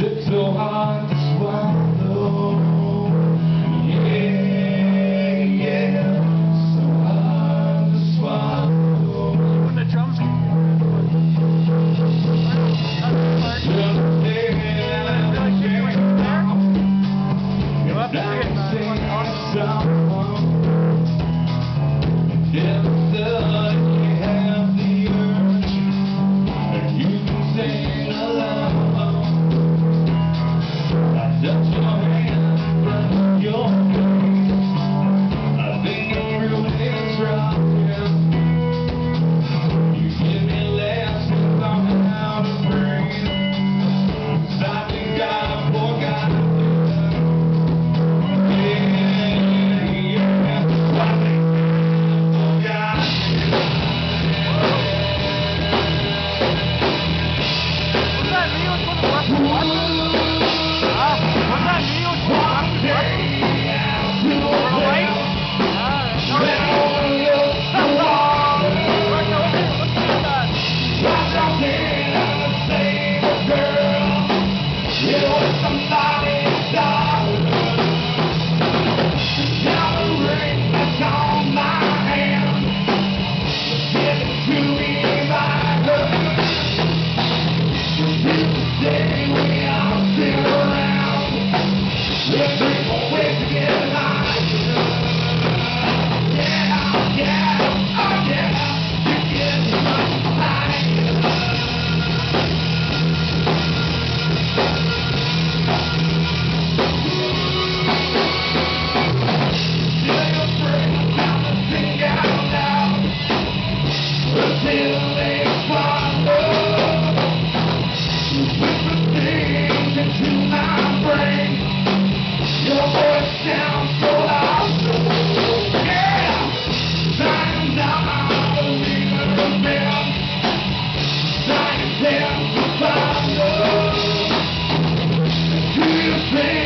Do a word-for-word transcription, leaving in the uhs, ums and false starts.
It's so hard to swallow. Yeah, yeah, so hard to swallow. When the drums Just stay and You'll have to see it, man. someone. If suddenly you have the urge, and you can sing along. I touch your hand, touch your face. I think it really is rocking. You give me lessons on how to breathe. 'Cause I think I forgot. Yeah.